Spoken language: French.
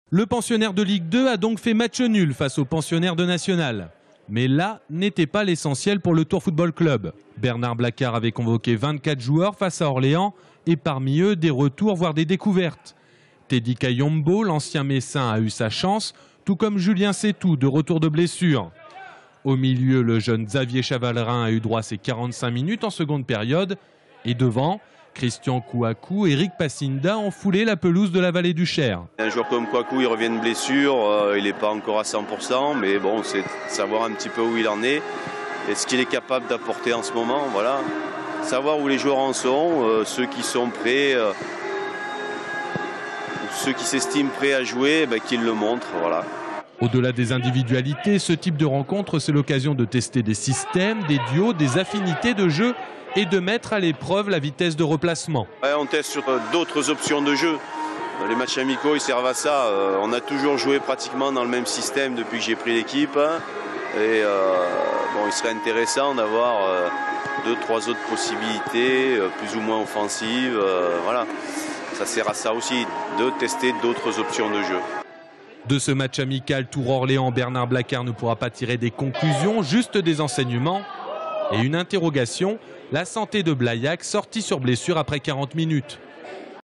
Le pensionnaire de Ligue 2 a donc fait match nul face aux pensionnaires de National. Mais là n'était pas l'essentiel pour le Tours Football Club. Bernard Blacquart avait convoqué 24 joueurs face à Orléans et parmi eux des retours voire des découvertes. Teddy Kayombo, l'ancien Messin, a eu sa chance, tout comme Julien Sétou de retour de blessure. Au milieu, le jeune Xavier Chavalerin a eu droit à ses 45 minutes en seconde période. Et devant, Christian Kouakou et Eric Passinda ont foulé la pelouse de la vallée du Cher. Un joueur comme Kouakou, il revient de blessure, il n'est pas encore à 100%, mais bon, c'est savoir un petit peu où il en est et ce qu'il est capable d'apporter en ce moment. Voilà. Savoir où les joueurs en sont, ceux qui sont prêts, ceux qui s'estiment prêts à jouer, qu'ils le montrent. Voilà. Au-delà des individualités, ce type de rencontre, c'est l'occasion de tester des systèmes, des duos, des affinités de jeu et de mettre à l'épreuve la vitesse de replacement. Ouais, on teste sur d'autres options de jeu. Les matchs amicaux, ils servent à ça. On a toujours joué pratiquement dans le même système depuis que j'ai pris l'équipe. Et il serait intéressant d'avoir 2-3 autres possibilités, plus ou moins offensives. Voilà. Ça sert à ça aussi, de tester d'autres options de jeu. De ce match amical Tours-Orléans, Bernard Blacquart ne pourra pas tirer des conclusions, juste des enseignements et une interrogation. La santé de Blaillac, sorti sur blessure après 40 minutes.